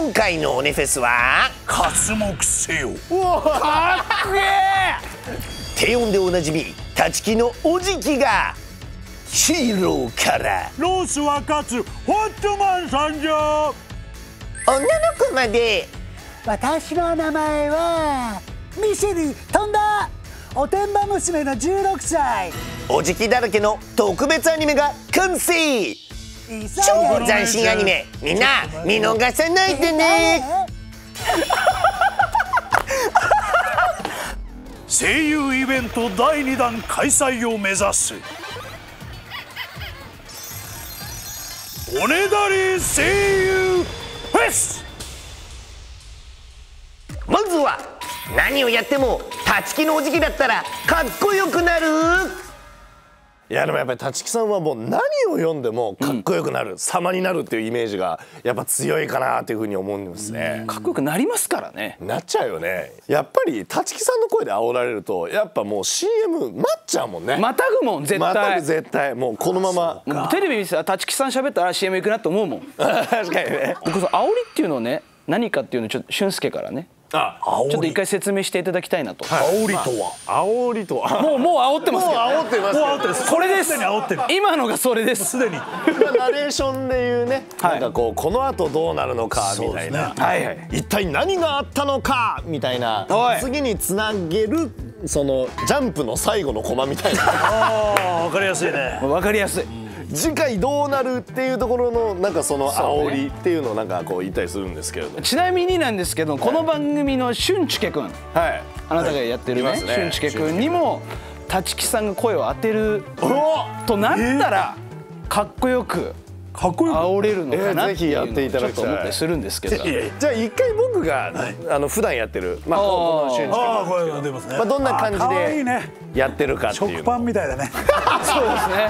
今回のオネフェスは刮目せよ。 かっこいい。 低音でおなじみ立木のおじきがヒーローからロースは勝つホットマン参上。 女の子まで私の名前はミシェル飛んだおてんば娘の16歳。 おじきだらけの特別アニメが完成。超斬新アニメ、みんな見逃さないでね。 声優イベント第2弾開催を目指すおねだり声優フェス。 まずは何をやっても立木のおじきだったらかっこよくなる。いやでもやっぱり立木さんはもう何を読んでもかっこよくなる、様になるっていうイメージがやっぱ強いかなっていうふうに思うんですね。 かっこよくなりますからね。 なっちゃうよね。やっぱり立木さんの声で煽られるとやっぱもう CM 待っちゃうもんね。 またぐもん絶対。 またぐ絶対もうこのまま。 もうテレビ見てたら立木さん喋ったら CM 行くなと思うもん。 確かにね。 僕その煽りっていうのをね何かっていうのをちょっと俊介からねちょっと一回説明していただきたいなと。 煽りとは煽りとはもう煽ってますけど。 もう煽ってます。 もう煽ってる。 これです。 すでに煽ってる。 今のがそれです。 すでに。 ナレーションでいうね、なんかこうこの後どうなるのかみたいな、 はいはい。 一体何があったのかみたいな、次につなげるそのジャンプの最後のコマみたいな。 ああ、わかりやすいね。 わかりやすい。 次回どうなるっていうところのなんかその煽りっていうのをなんかこう言ったりするんですけれども、 ちなみになんですけどこの番組の俊介くん、 はい、 あなたがやってるね俊介くんにも立木さんが声を当てるとなったらかっこよく煽れるのかなっていうのをちょっと思ったりするんですけど、 じゃあ一回僕が普段やってるこの俊介くん出ますね。 どんな感じでやってるかっていう食パンみたいだね。 そうですね。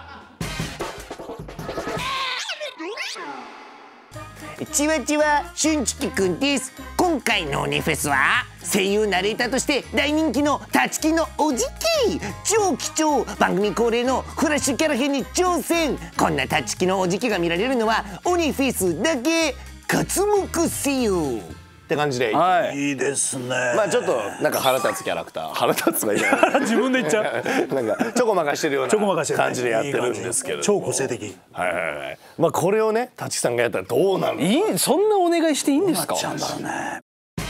ちわちわ俊介くんです。今回のオネフェスは声優ナレーターとして大人気の立木のおじき、超貴重番組恒例のフラッシュキャラ編に挑戦。こんな立木のおじきが見られるのはオネフェスだけ。刮目せよって感じで、 いいですね。 まあちょっとなんか腹立つキャラクター、腹立つがいいな。 自分で言っちゃう。 なんかちょこまかしてるような感じでやってるんですけど、 超個性的。 はいはいはい。まあこれをね立木さんがやったらどうなるの？ いい、そんなお願いしていいんですか？ ちゃうんだろうね。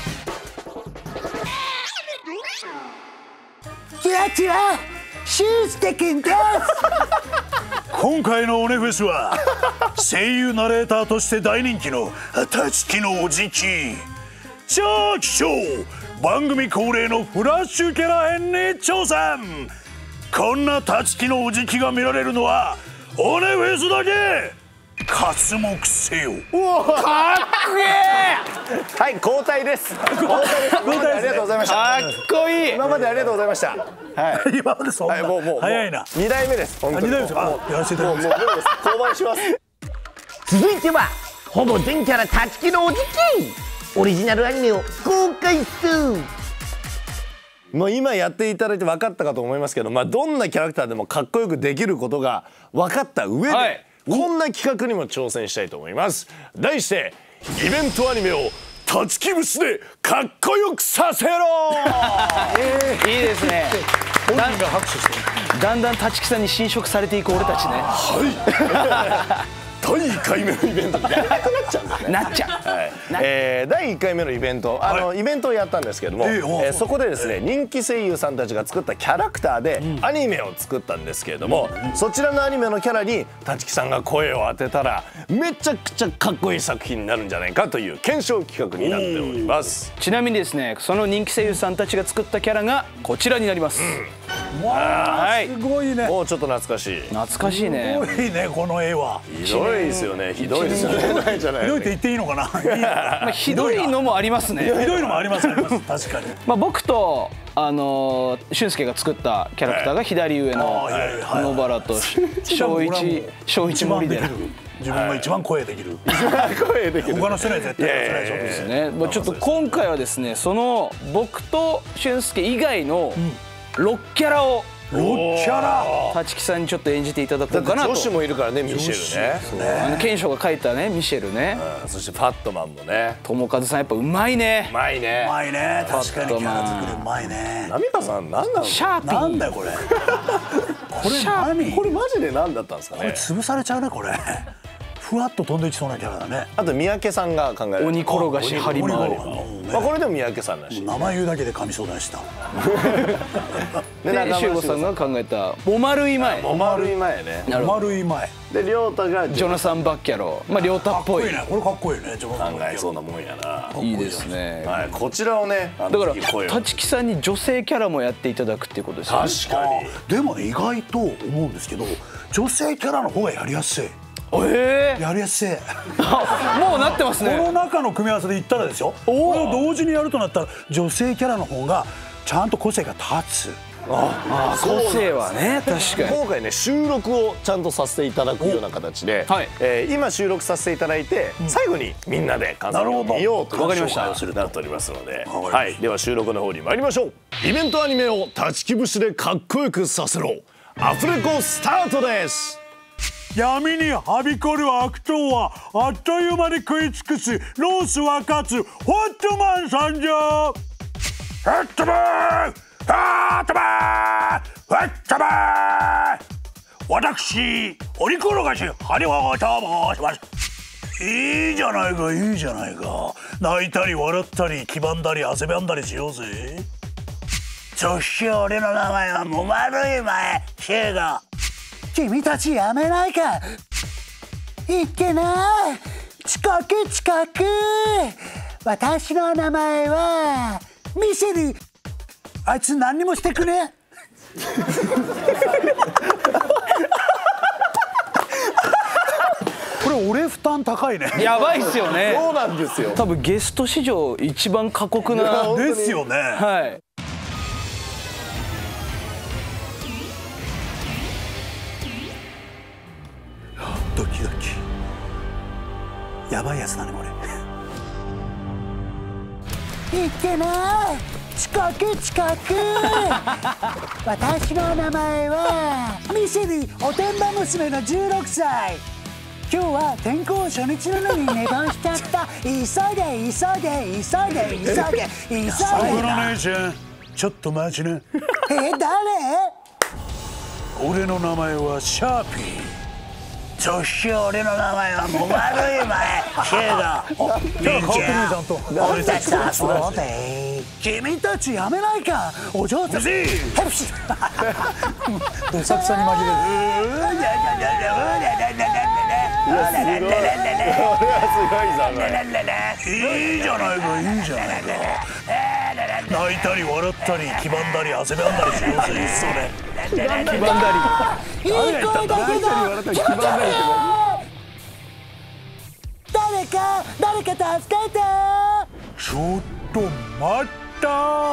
ちわちわ俊介くんです。 今回のオネフェスは声優ナレーターとして大人気の立木のおじき、超貴重番組恒例のフラッシュキャラ編に挑戦。こんな立木のおじきが見られるのはオネフェスだけ。刮目せよ。 かっこいい。 はい、交代です。交代です。ありがとうございました。 かっこいい。 今までありがとうございました。はい。 今までそんな早いな。 2代目です。本当に。 2代目ですか。やらせていただきます。 降板します。続いてはほぼ全キャラ立木のおじき、オリジナルアニメを公開する。もう今やっていただいて分かったかと思いますけど、まあどんなキャラクターでもかっこよくできることが分かった上で、こんな企画にも挑戦したいと思います。題してイベントアニメを立木節でかっこよくさせろ。 いいですね。 本人が拍手してる。 だんだん立木さんに侵食されていく俺たちね。 はい。第1回目のイベントにやらなくなっちゃうんですね。 なっちゃう。 第1回目のイベント、イベントをやったんですけども、そこでですね人気声優さんたちが作ったキャラクターでアニメを作ったんですけれども、そちらのアニメのキャラに立木さんが声を当てたらめちゃくちゃかっこいい作品になるんじゃないかという検証企画になっております。 ちなみにですねその人気声優さんたちが作ったキャラがこちらになります。 わあ、すごいね。 もうちょっと懐かしい。 懐かしいね。 すごいねこの絵は。 ひどいですよね。ひどいですよね。 ひどいって言っていいのかな。 まあひどいのもありますね。 ひどいのもあります。確かに。 まあ僕と俊介が作ったキャラクターが左上の野原と正一森で。 自分が一番声できる。 声できる。 他の人には絶対やらないですね。ちょっと今回はですねその僕と俊介以外の6キャラをロッチャラ立木さんにちょっと演じていただこうかなと。 女子もいるからね、ミシェルね。 賢章が書いたねミシェルね。 そしてファットマンもね。 友和さんやっぱうまいね。 うまいね。 うまいね、確かにキャラ作りうまいね。 浪川さん何なの？ シャーピー。 なんだよこれ。これ何？ これマジで何だったんですかね。 これ潰されちゃうねこれ。ふわっと飛んでいきそうなキャラだね。 あと三宅さんが考える鬼転がし張り回る。 まあこれでも三宅さんらしい。 名前言うだけで噛みそうだした。 で修吾さんが考えたお丸い前。 お丸い前ね。 丸い前。 で亮太がジョナサン・バッキャロー。まあ亮太っぽい。 これかっこいいね。 考えそうなもんやな。 いいですね。 はい、こちらをね。 だから立木さんに女性キャラもやっていただくっていうことですよね。 確かに。 でも意外と思うんですけど、女性キャラの方がやりやすい。やりやすい。 もうなってますね。 この中の組み合わせで言ったらですよ。これを同時にやるとなったら女性キャラの方がちゃんと個性が立つ。 個性はね、確かに。 今回ね収録をちゃんとさせていただくような形で、今収録させていただいて最後にみんなで感想を見ようという紹介をするとなっておりますので、はい、では収録の方に参りましょう。イベントアニメを立木節でかっこよくさせろ。アフレコスタートです。 闇にはびこる悪党はあっという間に食い尽くすロースは勝つホットマン参上。ホットマンホットマンホットマン、私鬼転がしハリワゴと申します。いいじゃないかいいじゃないか。泣いたり笑ったり黄ばんだり汗ばんだりしようぜ。そして俺の名前はも丸い前シェーガー。君たちやめないか。いっけない遅刻遅刻。私の名前はミシェル。あいつ何にもしてくれ。これ俺負担高いね。 やばいっすよね。 そうなんですよ。 多分ゲスト史上一番過酷な。 ですよね。 はい。 ドキドキ。やばいやつだねこれ。いっけない遅刻遅刻。私の名前はミシェルおてんば娘の16歳。今日は転校初日なのに寝坊しちゃった。急いで急いで急いで急いで急いで。さくら姉ちゃんちょっと待ちな。誰？俺の名前はシャーピー。そして俺の名前はも丸い前シェーガー。いいじゃん。俺たちと遊ぼうぜ。君たちやめないか。お嬢さん。ヘルシー。どさくさに紛れる。いやすごい。これはすごいぞ。いいじゃないかいいじゃないか。泣いたり笑ったり黄ばんだり汗ばんだりしようぜ。それ。 黄ばんだり。 いい声だけど気持ち悪い。誰か助けて。 ちょっと待った。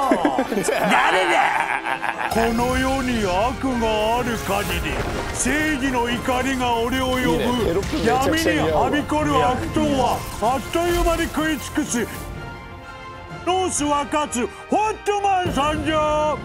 誰だ。この世に悪がある限り正義の怒りが俺を呼ぶ。闇にはびこる悪党はあっという間に食い尽くすロースは勝つホットマン参上。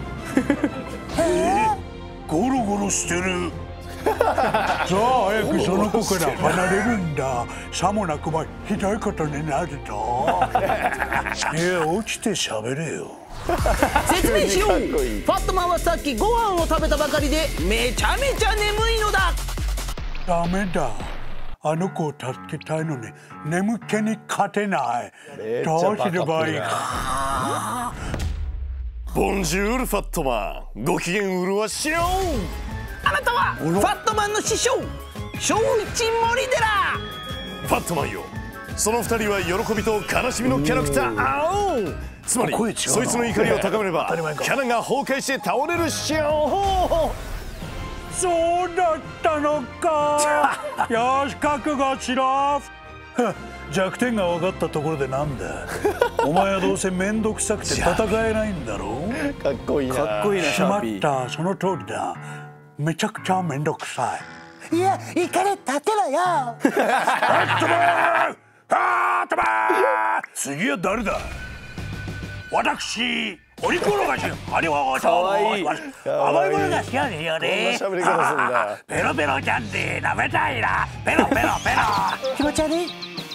ゴロゴロしてる。さあ早くその子から離れるんだ。さもなくばひどいことになるぞ。いや落ちて喋れよ。 説明しよう。ファットマンはさっきご飯を食べたばかりでめちゃめちゃ眠いのだ。 ダメだ。あの子を助けたいのに眠気に勝てない。どうすればいいか。 ボンジュールファットマン、ご機嫌うるわしよ。 あなたはファットマンの師匠正一森寺。 ファットマンよ、その二人は喜びと悲しみのキャラクター。あお、つまりそいつの怒りを高めればキャラが崩壊して倒れるっしょ。 そうだったのか。よし覚悟しろ。弱点が分かったところでなんだ。お前はどうせ面倒くさくて戦えないんだろう。 かっこいいな。 かっこいいな。 しまった、その通りだ。めちゃくちゃ面倒くさい。 いや怒り立てろよ。 ハットマンハットマン。次は誰だ。私お肉の菓子あれはかわいい。 甘いものが好きなんですよね。 こんな喋り方すんだ。 ペロペロキャンディー舐めたいな。ペロペロペロ。 気持ち悪い。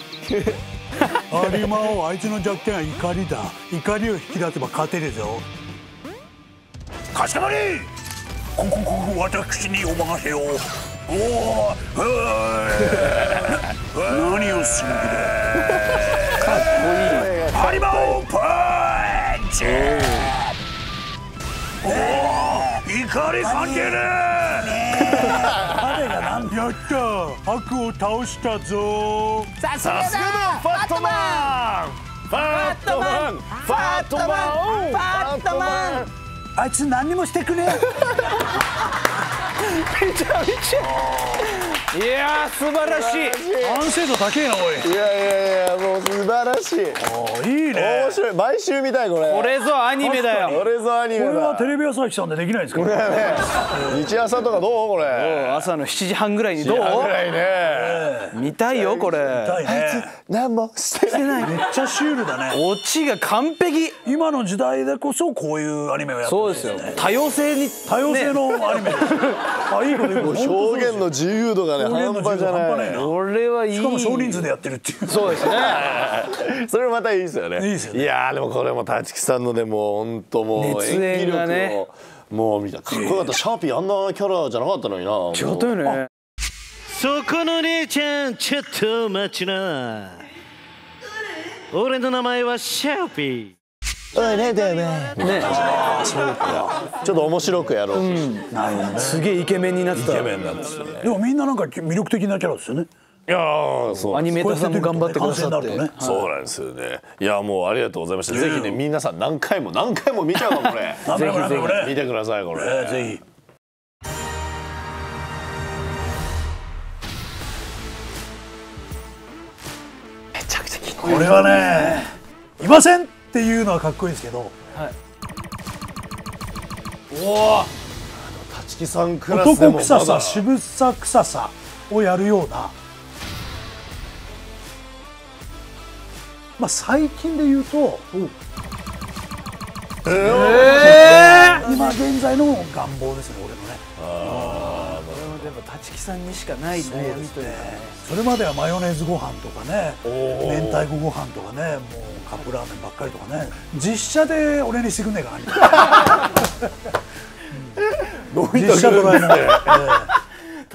有馬をあいつの弱点は怒りだ。怒りを引き出せば勝てるぞ。かしこまり。私にお任せを。おお。何をする気だ。 かっこいい。 有馬をパンチ。おお。怒り関係ねえ。やった。悪を倒したぞ。 さすがだファットマンファットマンファットマンファットマンあいつ何にもしてくれ。 めちゃめちゃ。いやー素晴らしい。 完成度高えなおい。 いやもう素晴らしい。 いいね。 面白い。毎週見たいこれ。 これぞアニメだよ。 これぞアニメだ。 これはテレビ朝日さんでできないですか。 日朝とかどうこれ。 朝の7時半ぐらいにどう？ ぐらいね。 見たいよこれ。 何もしてない。 めっちゃシュールだね。 オチが完璧。 今の時代でこそこういうアニメをやってるんそうですよ。多様性に多様性のアニメです。あ、いいこと言う。 表現の自由度がね半端じゃない。 これはいい。 しかも少人数でやってるっていう。 そうですね。 それまたいいですよね。 いいですよね。 いやでもこれも立木さんのでも本当もう熱演がね演技力をもう見た。かっこよかった。シャーピーあんなキャラじゃなかったのにな。 違ったよね。 そこの姉ちゃんちょっと待ちな。俺の名前はシャーピー。 おいねてめえ。ね。ちょっと面白くやろう。 なるほどね。 すげえイケメンになってた。 イケメンなんですね。 でもみんななんか魅力的なキャラですよね。 いやそうアニメーターさんも頑張ってくださって。 そうなんですよね。いやもうありがとうございました。ぜひね皆さん何回も見ちゃうかこれ。 ぜひぜひ見てくださいこれ。 ぜひ。 めちゃくちゃ気にこれはね、いませんっていうのはかっこいいですけど。 おお。 立木さんクラスでも男臭さ、渋さ臭さをやるような。まあ最近で言うと、今現在の願望ですね俺のね。 でも立木さんにしかない悩みというかね。 それまではマヨネーズご飯とかね、明太子ご飯とかね、もうカップラーメンばっかりとかね、実写で俺にしてくんねえかな。実写ドラえもん。